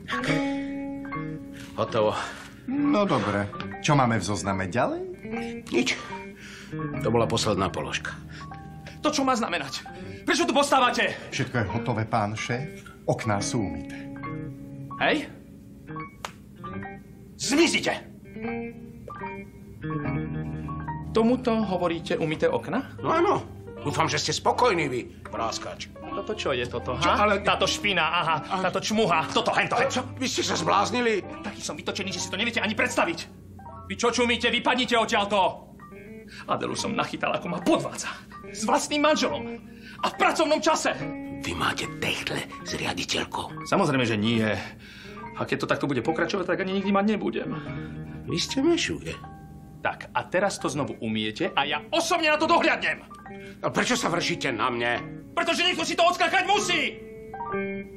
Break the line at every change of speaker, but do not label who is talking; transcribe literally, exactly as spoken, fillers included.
Hotovo.
No dobre. Čo máme v zozname ďalej?
Nič. To bola posledná položka.
To čo má znamenať? Prečo tu postávate?
Všetko je hotové, pán šéf. Okná sú umyté.
Hej? Zmizite! Tomuto hovoríte umyté okna?
No áno. Dúfam, že ste spokojní vy, práskač.
Toto čo je toto, ha?
Čo, ale...
Táto špina, aha, ale... táto čmuha, toto, hento, hento.
Vy ste sa zbláznili?
Taký som vytočený, že si to neviete ani predstaviť. Vy čo čumíte, vypadnite odtiaľto. Adelu som nachytal, ako ma podvádza. S vlastným manželom. A v pracovnom čase.
Vy máte techtle s riaditeľkou.
Samozrejme, že nie. A keď to takto bude pokračovať, tak ani nikdy mať nebudem.
Vy ste mešuje.
Tak, a teraz to znovu umiete a ja osobne na to dohliadnem.
A prečo sa vršíte na mne?
Pretože niekto si to odskákať musí!